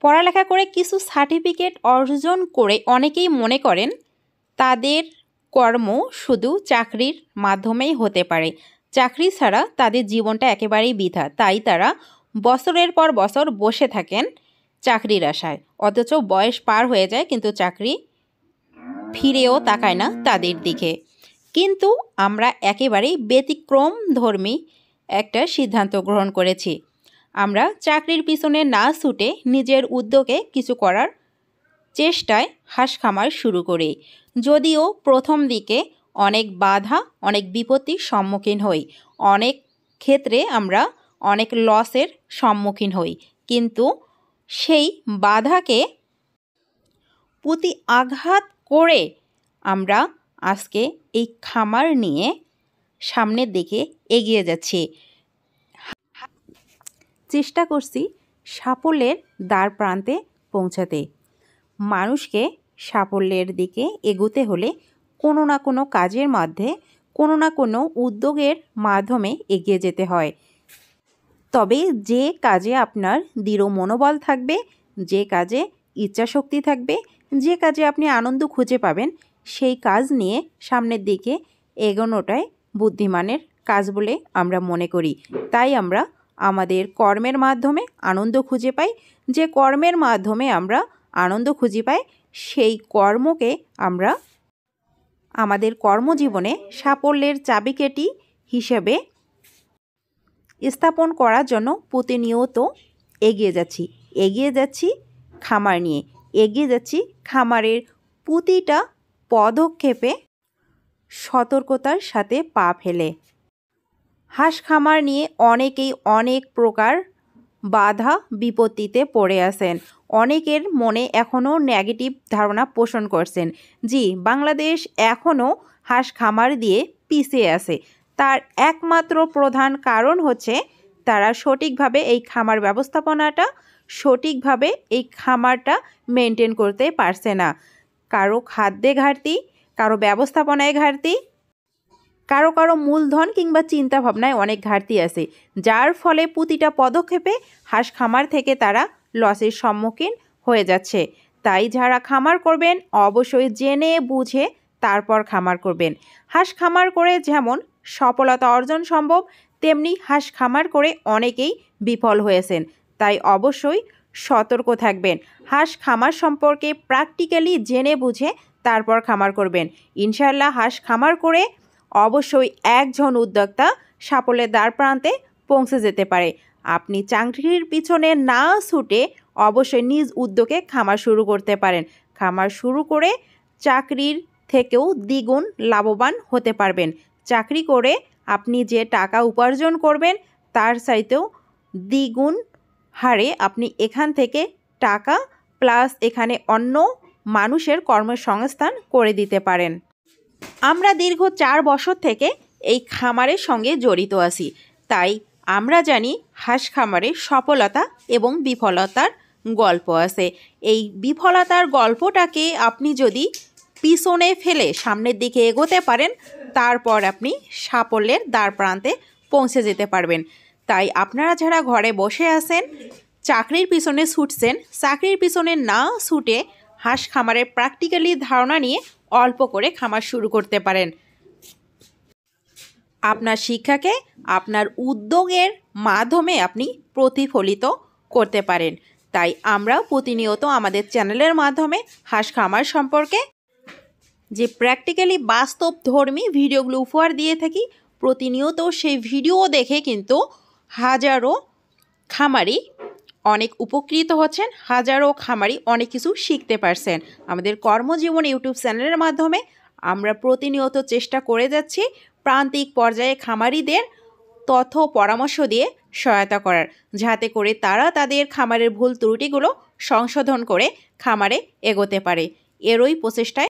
পড়ালেখা করে কিছু সার্টিফিকেট অর্জন করে অনেকেই মনে করেন তাদের কর্ম শুধু চাকরির মাধ্যমেই হতে পারে। চাকরি ছাড়া তাদের জীবনটা একেবারেই বৃথা। তাই তারা বছরের পর বছর বসে থাকেন চাকরির আশায়, অথচ বয়স পার হয়ে যায় কিন্তু চাকরি ফিরেও তাকায় না তাদের দিকে। কিন্তু আমরা একেবারেই ব্যতিক্রমধর্মী একটা সিদ্ধান্ত গ্রহণ করেছি। আমরা চাকরির পিছনে না ছুটে নিজের উদ্যোগে কিছু করার চেষ্টায় হাঁস খামার শুরু করি। যদিও প্রথম দিকে অনেক বাধা, অনেক বিপত্তির সম্মুখীন হই, অনেক ক্ষেত্রে আমরা অনেক লসের সম্মুখীন হই, কিন্তু সেই বাধাকে প্রতি আঘাত করে আমরা আজকে এই খামার নিয়ে সামনের দিকে এগিয়ে যাচ্ছি। চেষ্টা করছি সাফল্যের দ্বার প্রান্তে পৌঁছাতে। মানুষকে সাফল্যের দিকে এগোতে হলে কোনো না কোনো কাজের মধ্যে, কোনো না কোনো উদ্যোগের মাধ্যমে এগিয়ে যেতে হয়। তবে যে কাজে আপনার দৃঢ় মনোবল থাকবে, যে কাজে ইচ্ছাশক্তি থাকবে, যে কাজে আপনি আনন্দ খুঁজে পাবেন, সেই কাজ নিয়ে সামনের দিকে এগোনোটাই বুদ্ধিমানের কাজ বলে আমরা মনে করি। তাই আমরা আমাদের কর্মের মাধ্যমে আনন্দ খুঁজে পাই। যে কর্মের মাধ্যমে আমরা আনন্দ খুঁজে পাই, সেই কর্মকে আমরা আমাদের কর্মজীবনে সাফল্যের চাবিকাঠি হিসেবে স্থাপন করার জন্য প্রতিনিয়ত এগিয়ে যাচ্ছি খামার নিয়ে, এগিয়ে যাচ্ছি খামারের প্রতিটা পদক্ষেপে সতর্কতার সাথে পা ফেলে। হাঁস খামার নিয়ে অনেকেই অনেক প্রকার বাধা বিপত্তিতে পড়ে আছেন। অনেকের মনে এখনও নেগেটিভ ধারণা পোষণ করছেন। জি, বাংলাদেশ এখনও হাঁস খামার দিয়ে পিছিয়ে আছে। তার একমাত্র প্রধান কারণ হচ্ছে তারা সঠিকভাবে এই খামার ব্যবস্থাপনাটা, সঠিকভাবে এই খামারটা মেনটেন করতে পারছে না। কারো খাদ্যে ঘাটতি, কারো ব্যবস্থাপনায় ঘাটতি, কারো মূলধন কিংবা চিন্তাভাবনায় অনেক ঘাটতি আছে, যার ফলে প্রতিটা পদক্ষেপে হাঁস খামার থেকে তারা লসের সম্মুখীন হয়ে যাচ্ছে। তাই যারা খামার করবেন অবশ্যই জেনে বুঝে তারপর খামার করবেন। হাঁস খামার করে যেমন সফলতা অর্জন সম্ভব, তেমনি হাঁস খামার করে অনেকেই বিফল হয়েছেন। তাই অবশ্যই সতর্ক থাকবেন। হাঁস খামার সম্পর্কে প্র্যাকটিক্যালি জেনে বুঝে তারপর খামার করবেন। ইনশাআল্লাহ হাঁস খামার করে অবশ্যই একজন উদ্যোক্তা সাফল্যের দ্বার প্রান্তে পৌঁছে যেতে পারে। আপনি চাকরির পিছনে না ছুটে অবশ্যই নিজ উদ্যোগে খামার শুরু করতে পারেন। খামার শুরু করে চাকরির থেকেও দ্বিগুণ লাভবান হতে পারবেন। চাকরি করে আপনি যে টাকা উপার্জন করবেন তার চাইতেও দ্বিগুণ হারে আপনি এখান থেকে টাকা প্লাস এখানে অন্য মানুষের কর্মসংস্থান করে দিতে পারেন। আমরা দীর্ঘ 4 বছর থেকে এই খামারের সঙ্গে জড়িত আছি। তাই আমরা জানি হাঁস খামারে সফলতা এবং বিফলতার গল্প আছে। এই বিফলতার গল্পটাকে আপনি যদি পিছনে ফেলে সামনের দিকে এগোতে পারেন, তারপর আপনি সাফল্যের দ্বার প্রান্তে পৌঁছে যেতে পারবেন। তাই আপনারা যারা ঘরে বসে আছেন, চাকরির পিছনে ছুটছেন, চাকরির পিছনে না ছুটে হাঁস খামারের প্র্যাকটিক্যালি ধারণা নিয়ে অল্প করে খামার শুরু করতে পারেন। আপনার শিক্ষাকে আপনার উদ্যোগের মাধ্যমে আপনি প্রতিফলিত করতে পারেন। তাই আমরা প্রতিনিয়ত আমাদের চ্যানেলের মাধ্যমে হাঁস খামার সম্পর্কে যে প্র্যাকটিক্যালি বাস্তবধর্মী ভিডিওগুলো উপহার দিয়ে থাকি, প্রতিনিয়ত সেই ভিডিও দেখে কিন্তু হাজারো খামারি অনেক উপকৃত হচ্ছেন, হাজারো খামারি অনেক কিছু শিখতে পারছেন। আমাদের কর্মজীবন ইউটিউব চ্যানেলের মাধ্যমে আমরা প্রতিনিয়ত চেষ্টা করে যাচ্ছি প্রান্তিক পর্যায়ে খামারিদের তথ্য পরামর্শ দিয়ে সহায়তা করার, যাতে করে তারা তাদের খামারের ভুল ত্রুটিগুলো সংশোধন করে খামারে এগোতে পারে। এরই প্রচেষ্টায়